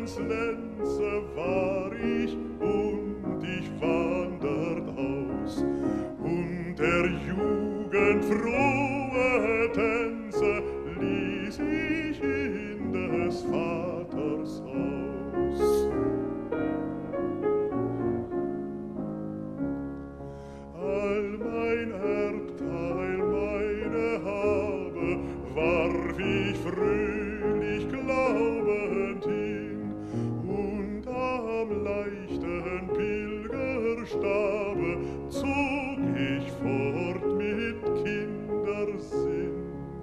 Lenze war ich und ich wandert aus, und der Jugend frohe Tänze ließ ich in des Vaters Haus. All mein Erbteil, meine Habe, warf ich fröhlich glaubend hin, und am leichten Pilgerstabe zog ich fort mit Kindersinn.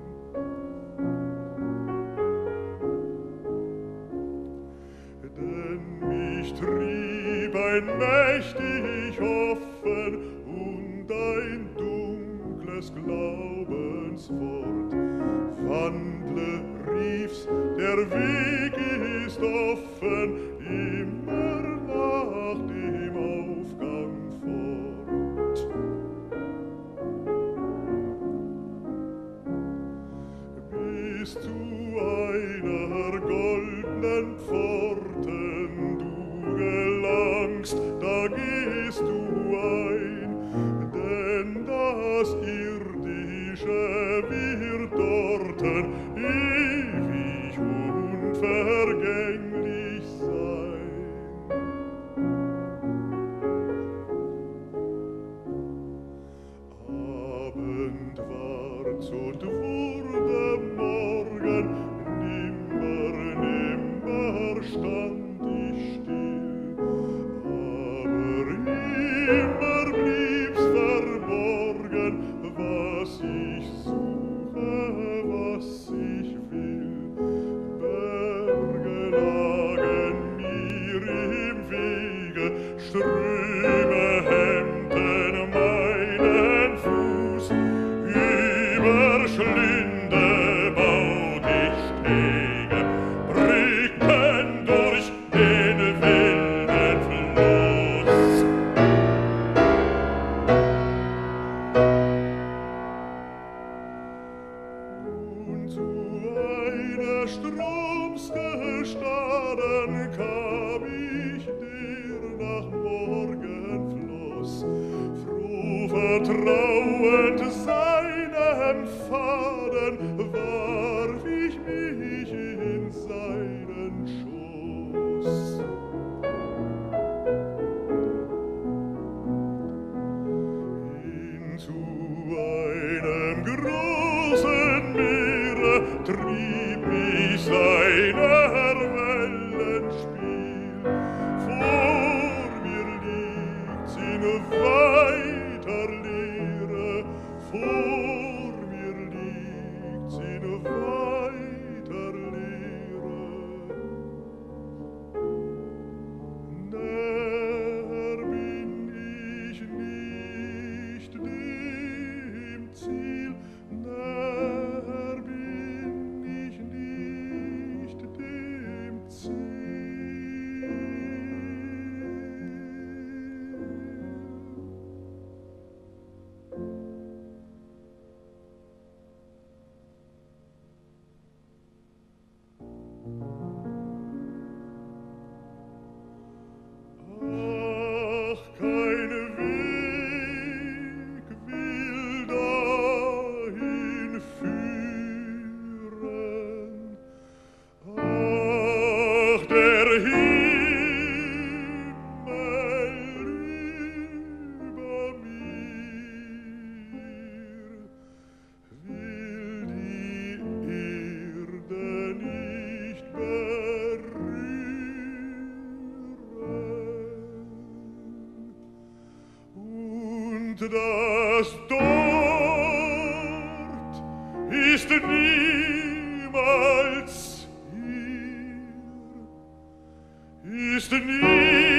Denn mich trieb ein mächtig Hoffen und ein dunkles Glaubenswort. Wandle, rief's, der Weg ist offen, immer nach dem Aufgang fort. Bis zu einer goldenen Pforten du gelangst, da gehst du ein, denn das Irdische wird dorten ewig unvergänglich sein. Abend ward und wurde Morgen, nimmer stand ich still, aber immer blieb's verborgen, was ich suche, was ich will. Berge lagen mir im Wege, Ströme hemmten meinen Fuß, über Schlinde baut ich Stege, Brücken durch den wilden Fluss. Und zu einer Stromsgestaden kam ich, der nach Morgen floss, froh vertrauend seinem Faden, warf ich mich in seinen Schoß. Hin zu einem großen Meere trieb mich seiner Wellen Spiel. Vor mir liegt's in weiter Leere, vor mir liegt's in weiter Leere. Näher bin ich nicht dem Ziel, näher bin ich nicht dem Ziel. Ach, kein Weg will dahin führen. Ach, der Himmel über mir will die Erde nicht berühren. Und das dort ist niemals hier, ist niemals